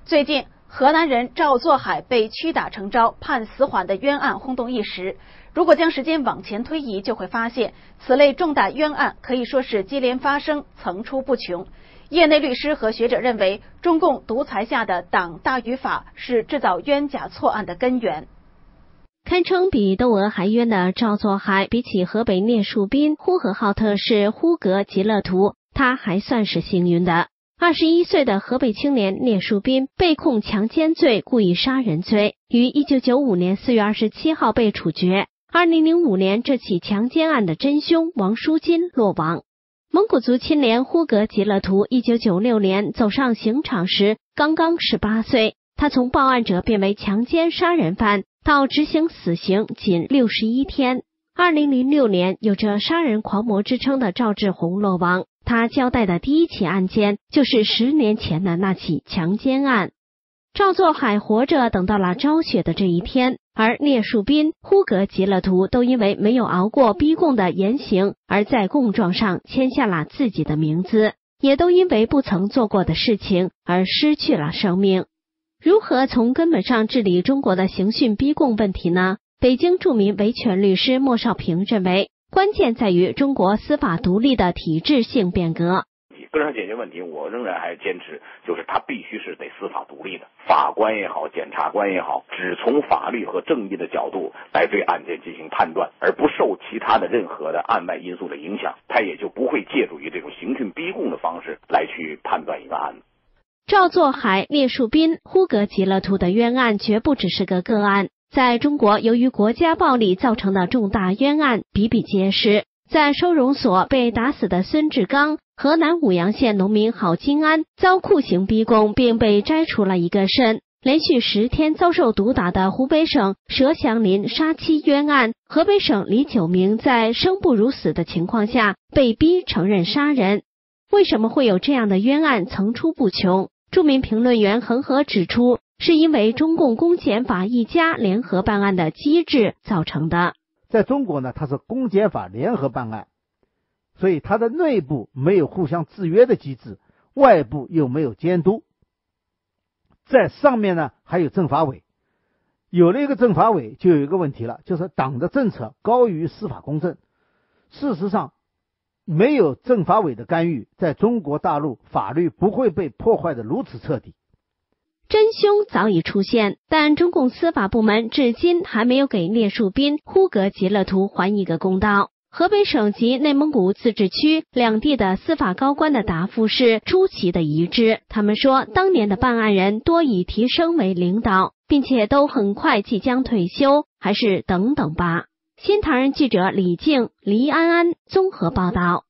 最近，河南人赵作海被屈打成招判死缓的冤案轰动一时。如果将时间往前推移，就会发现此类重大冤案可以说是接连发生，层出不穷。业内律师和学者认为，中共独裁下的党大于法是制造冤假错案的根源。 堪称比窦娥还冤的赵作海，比起河北聂树斌、呼和浩特市呼格吉勒图，他还算是幸运的。21岁的河北青年聂树斌被控强奸罪、故意杀人罪，于1995年4月27号被处决。2005年，这起强奸案的真凶王淑金落网。蒙古族青年呼格吉勒图1996年走上刑场时刚刚18岁，他从报案者变为强奸杀人犯，到执行死刑仅61天。2006年，有着杀人狂魔之称的赵志红落网。他交代的第一起案件就是10年前的那起强奸案。赵作海活着等到了昭雪的这一天，而聂树斌、呼格吉勒图都因为没有熬过逼供的严刑，而在供状上签下了自己的名字，也都因为不曾做过的事情而失去了生命。如何从根本上治理中国的刑讯逼供问题呢？北京著名维权律师莫少平认为，关键在于中国司法独立的体制性变革。 根上解决问题，我仍然还坚持，就是它必须是得司法独立的，法官也好，检察官也好，只从法律和正义的角度来对案件进行判断，而不受其他的任何的案外因素的影响，他也就不会借助于这种刑讯逼供的方式来去判断一个案子。 赵作海、聂树斌、呼格吉勒图的冤案绝不只是个个案，在中国由于国家暴力造成的重大冤案比比皆是。在收容所被打死的孙志刚，河南舞阳县农民郝金安遭酷刑逼供并被摘除了一个肾，连续10天遭受毒打的湖北省佘祥林杀妻冤案，河北省李九明在生不如死的情况下被逼承认杀人。为什么会有这样的冤案层出不穷？著名评论员恒河指出，是因为中共公检法一家联合办案的机制造成的。 在中国呢，它是公检法联合办案，所以它的内部没有互相制约的机制，外部又没有监督。在上面呢还有政法委，有了一个政法委就有一个问题了，就是党的政策高于司法公正。事实上，没有政法委的干预，在中国大陆法律不会被破坏的如此彻底。 真凶早已出现，但中共司法部门至今还没有给聂树斌、呼格吉勒图还一个公道。河北省及内蒙古自治区两地的司法高官的答复是出奇的一致，他们说当年的办案人多已提升为领导，并且都很快即将退休，还是等等吧。新唐人记者李静、黎安安综合报道。